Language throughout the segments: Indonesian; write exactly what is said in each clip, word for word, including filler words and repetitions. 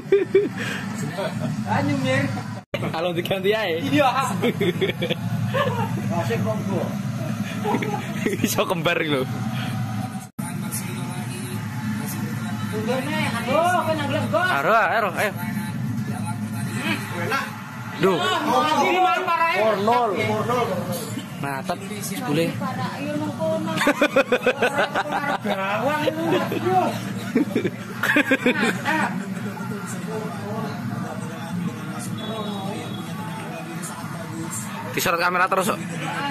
Anjir mir. Kalau diganti ae. Iya. Masih konggo. Iso kembar lho. Tunggone, aduh, kok nanggleng gol. Aro, aro, ayo. Enak. Duh. Ini main parae. four nol. Mantap, boleh. Ayo nang kono. Gawang itu. Disorot kamera terus kok.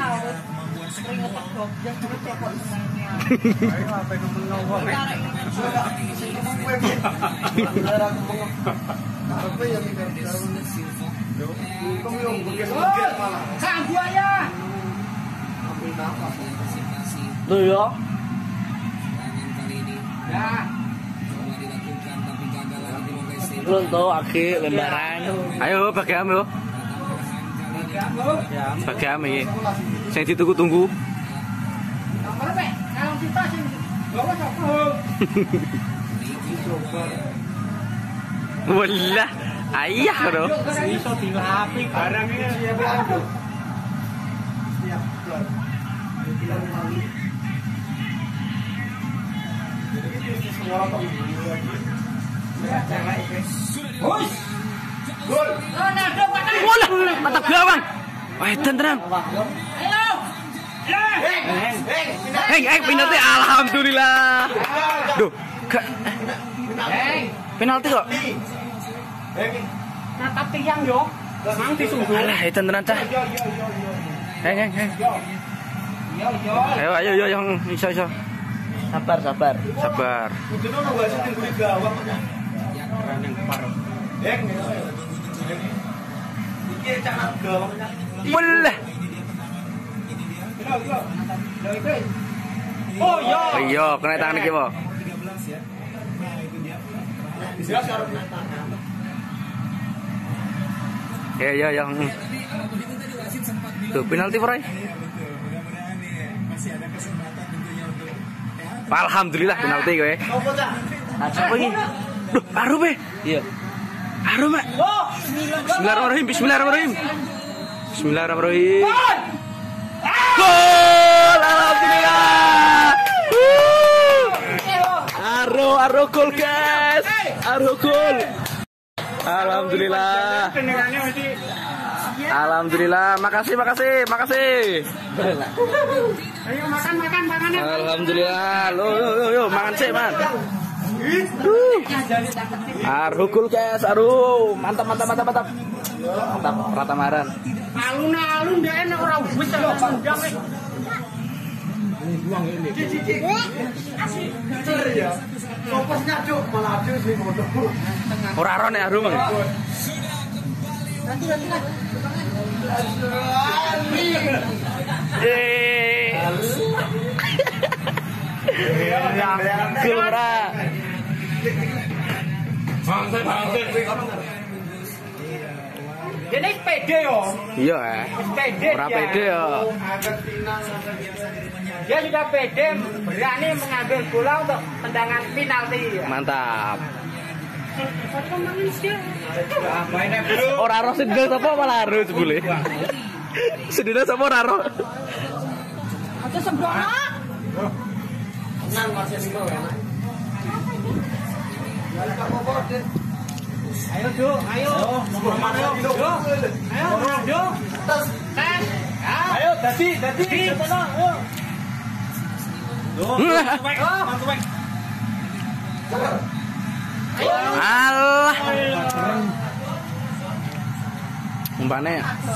Tuh ya. Belum tahu aki lembaran. Ayo pakai am yo. Pakai am iki. Sing ditunggu-tunggu. Wallah, ayah bro. Iso dilapi barangnya siap aduk. Siap. Gol. Ronaldo patah. Walah, mantap gawang. Wah, tenang. Ayo. Heng, heng, penalti, alhamdulillah. Duh, gak. Penalti kok. Natap tiang yo. Mang disungguh. Alah, itu tenan cah. Heng, heng, heng. Ayo, ayo, ayo, yang iso, iso. Sabar, sabar. Sabar. Walah. Oh iya. Iya, kena tangan iki, Po. Ya, ya, yang. Tuh, penalti, Bray. Alhamdulillah penalti gue. Apa ini? Duh, aru be. Iya. Aru, Mak. Bismillahirrahmanirrahim. Bismillahirrahmanirrahim. Bismillahirrahmanirrahim. Gol! Alhamdulillah. Aru, aru gol, guys. Aru gol. Alhamdulillah. Alhamdulillah, makasih, makasih, makasih. Ayo makan, makan, makan. Alhamdulillah, lo, yo, yo, yo, makan sih, man. Aru gol, guys, aru, mantap, mantap, mantap, mantap, mantap, Pratamaran. Alun alun dia enak orang wis sundang eh. Buang ini. Ya. Fokusnya cuk, malah cuk sing ngono. Ora ora nek aru, Mang. Eh. Gora. Bangsa bangsa. Dene pede yo. Iya, eh. Pede. Ora pede yo. Dia sudah pede berani mengambil bola untuk tendangan penalti. Mantap. Ora ro sedel sapa malah ro jebule. Sedina sapa ora ro. Aja sembrono. Nang masih sing enak. Ayo, Jo, ayo. Nomor mana, Jo? Ayo, Jo. Tes. Tes. Ayo, dadi, dadi. Ayo. Jo. Bantu baik. Allah. Umpane.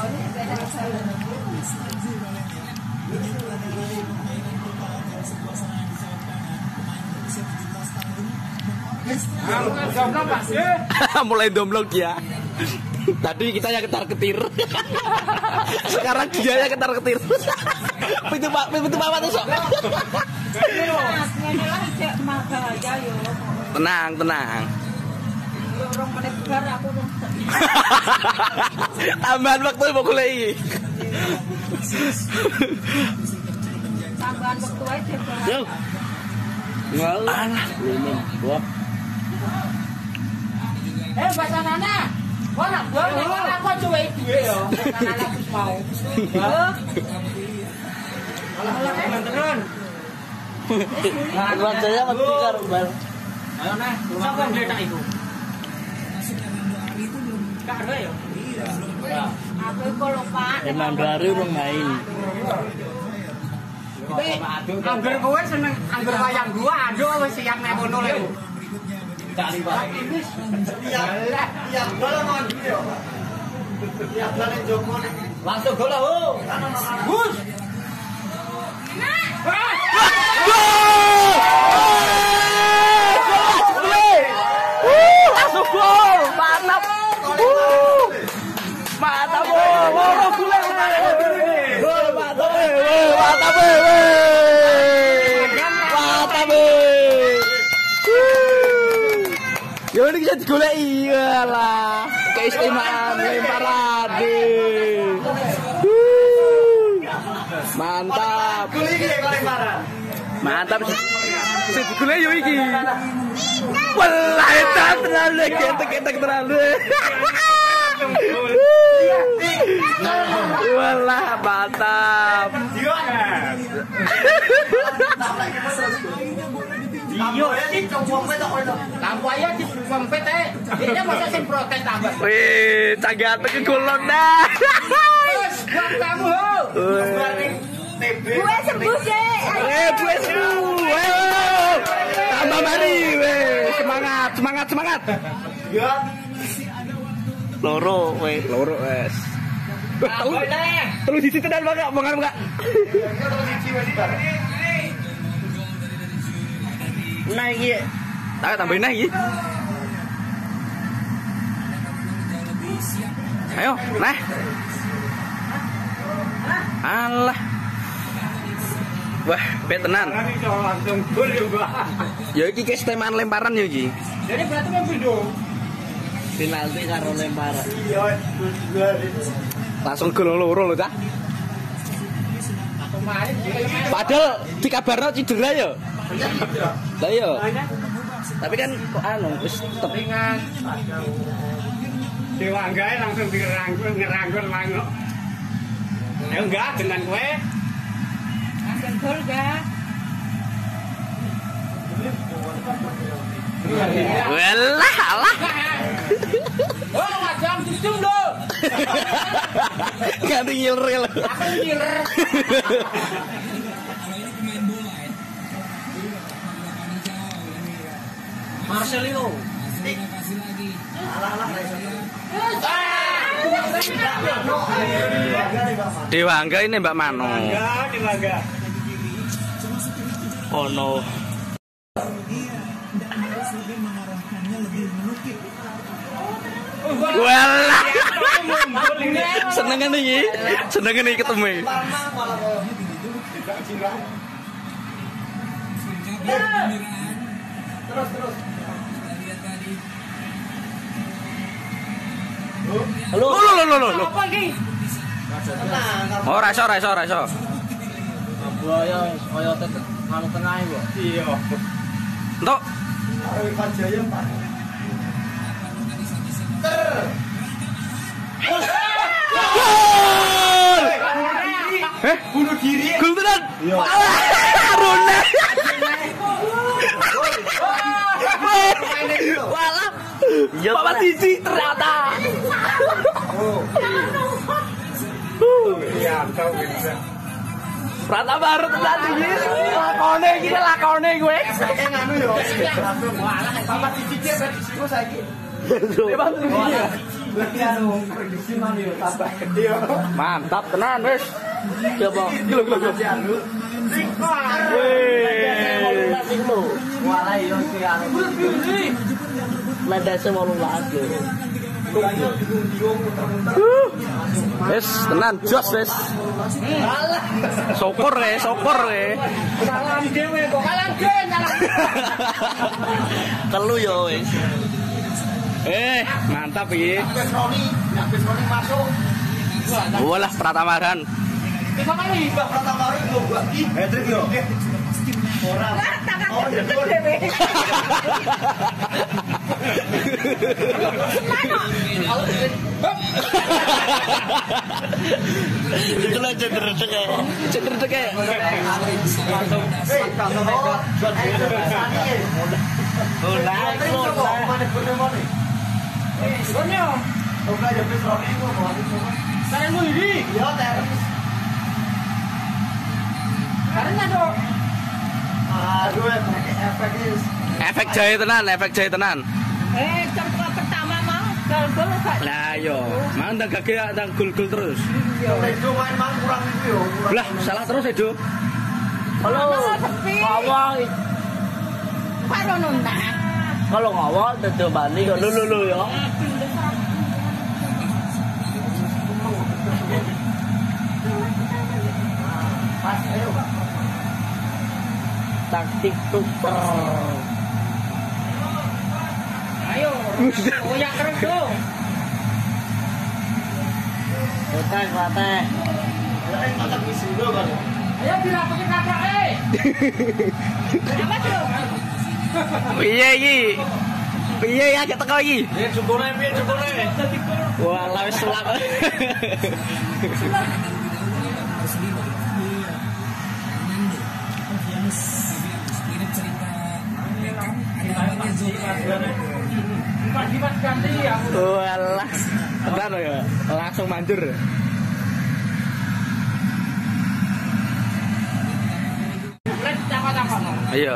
Mulai domblok ya. Tadi kita yang ketar-ketir. Sekarang dia yang ketar-ketir. Pintu Pak, pintu Pak tuh sok. Tenang, tenang. Tambahan waktu mau kuliah. Tambahan waktu aja. Yo. Alah, belum. Wah. Eh, bahasa nana. Kok nak gua nek aku cuwe duwe yo. Nana wis mau. Alah-alah teman-teman. Tuan saya mesti karuban. Ayo nah, sapa ngletak iku? Kak ada ya? Iya. Aku kok lupa. Emang baru urung main. Tapi angger kowe seneng angger wayang gua ado wis siap nek ngono lho. Tak libat. Iya. Iya, bola mon yo. Iya, bola Joko. Langsung gol ho. Gus. Langsung gol, mantap. Mantap, loro gule. Gol mantap, mantap. Mantap. Yo ini bisa digoleki lah. Keistimewaan lemparan. Mantap. Mantap. Sing digoleki yo iki. Wallahi terlalu ketek-ketek terlalu. Walah mantap. Iyo, lampu aja di pempet eh. Dia masa sing protes tambah. Wih, cagak ke golon dah. Terus, buat kamu ho. Gue sembuh deh. Eh, gue sembuh. Tambah mari, weh. Semangat, semangat, semangat. Ya. Loro, weh, loro wes. Telu, telu di situ dan bangga, bangga bangga. Naik ya. Tak tambahin naik. Ayo, nah. Alah. Wah, petenan. Langsung gol juga. Ya iki kesteman lemparan ya iki. Jadi berarti kan dong. Penalti karo lemparan. Iya, Langsung gol loro lho, Cak. Padahal dikabarno cedera ya. Lah iya. Tapi kan kok anu wis tepingan. Dewa enggak langsung dirangkul ngerangkul manuk. Ayo enggak dengan kowe. Langsung gol enggak? Walah, alah. Oh, macam sistem lo. Ganti ngilril. Apa ngiler? Marcelino. Dewa Angga ini Mbak Mano. Enggak, Dewa Angga. Oh no. Walah. Senengan iki. Senengan iki ketemu. Terus terus. Halo. Lo lo lo lo. Apa iki? Oh, ra iso, ra iso, ra iso. Buaya kaya anu tengah iki, Mbok. Iya. Entuk. Karo Ivan Jaya, Pak. Gol! Eh, bunuh diri. Gol tenan. Iya. Rune. Walah. Ya Bapak Cici ternyata. Oh. Iya, tahu bisa. Prata baru tenan iki. Lakone iki lakone kowe. Saiki nganu yo. Walah, Bapak Cici ki ben disiku saiki. Mantap tenan wis. Coba gilo gilo gilo. Walah yo ki anu. Ledase wolulas yo. Wis tenan jos wis. Syukur e, syukur e. Salam dhewe kok. Salam dhewe, salam. Telu yo wis. Eh, mantap iki. Wis Roni, nek wis Roni masuk. Walah Pratamaran. Kita kali Mbak Pratamaran lho, Mbak. Hattrick yo. Ora. Oh, jebul. Mana? Itu lah cender deke. Cender deke. Langsung kalau jual itu besarnya. Bola, bola. Mana punya mana? Eh, sebenarnya. Oke, ya wis rame kok mau. Sarengmu iki. Ya, terus. Karena dong. Aduh, efek is. Efek jahe tenan, efek jahe tenan. Eh, contoh pertama mau gol-gol gak? Lah yo, mang tak gage tak gol-gol terus. Itu main mang kurang itu yo. Lah, salah terus Edo. Halo, ngawang. Karo nona. Kalau ngawang tejo bali kok lu lu yo. Pas ayo. Taktik tuker. Ayo, goyang terus dong. Otak lateh. Ya, tak misi dulu kan. Ayo dirapakin kakak eh. Apa tuh? Piye iki? Piye ya kita teko iki? Ya cukure piye cukure. Wah, lah wis sulap. Walah, tenan ya, langsung manjur. Iya.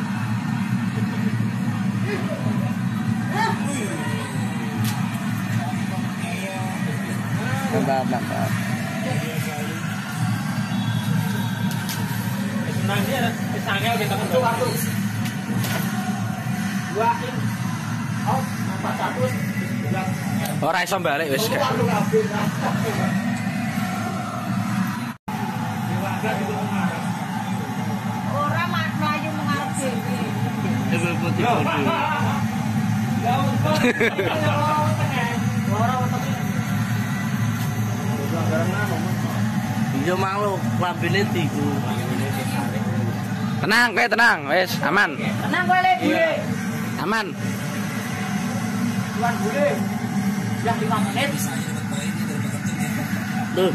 Mantap, mantap. Senang dia, pisangnya udah ketemu waktu. Dua. Oh, empat satu. Ora iso balik wis. Ora mlayu mengarep dhewe. Ibu putih putih. Yo malu lambene tiku. Tenang, kowe tenang, wis aman. Tenang kowe le bule. Aman. Tuan bule. Ya lima menit. Tuh.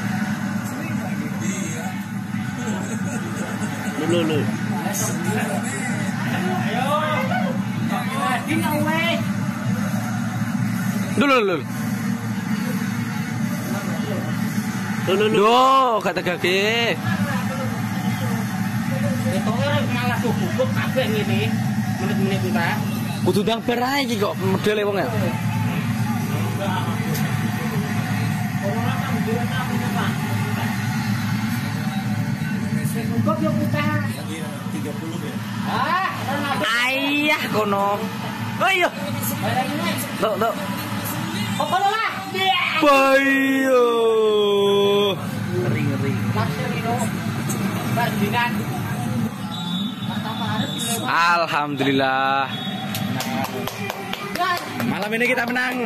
Lu lu. Ayo. Dino weh. Dulu dulu. Dulu dulu. Kata kaki. Itu malah bubuk kabeh ngene. Menit-menit entar. Kudu ndang berai iki kok modele wong ya. Kok yo putih. tiga puluh ya. Ah, Ayah kono. Oh iya. Tuh, tuh. kok kono lah. Bayo. Ngeri ngeri. Alhamdulillah. Malam ini kita menang.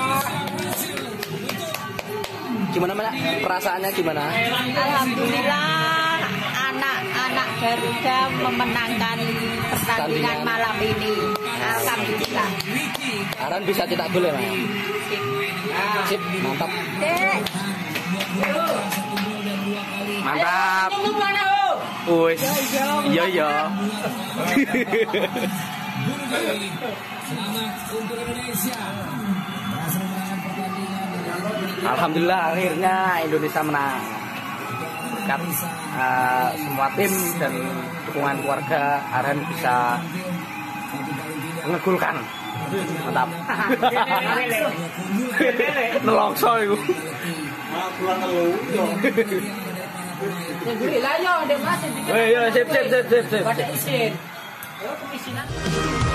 Gimana mana? Perasaannya gimana? Alhamdulillah anak-anak Garuda memenangkan pertandingan malam ini. Alhamdulillah. Aran bisa cetak gol ya, Mas? Sip, mantap. Mantap. Wis. Iya iya. Alhamdulillah akhirnya Indonesia menang. Berkat uh, semua tim dan dukungan keluarga, Aran bisa ngegulkan. Mantap. Nelongso iku. Ah, pulang telu. Lah yo, Dek Mas. Eh, yo sip sip sip sip sip. Baca isin. Yo kemisinan.